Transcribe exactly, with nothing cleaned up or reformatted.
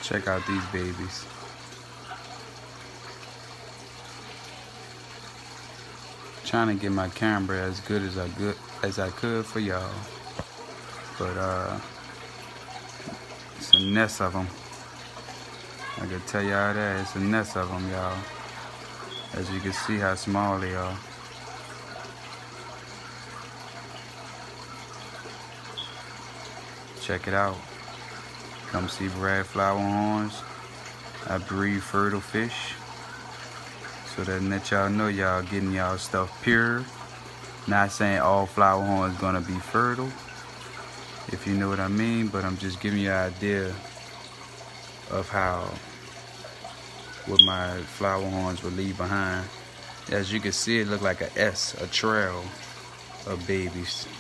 Check out these babies. Trying to get my camera as good as I good as I could for y'all, but uh, it's a nest of them. I can tell y'all that it's a nest of them, y'all. As you can see how small they are. Check it out. Come see Brad Flower Horns. I breed fertile fish. So that let y'all know y'all getting y'all stuff pure. Not saying all flower horns gonna be fertile, if you know what I mean, but I'm just giving you an idea of how what my flower horns will leave behind. As you can see, it look like a S, a trail of babies.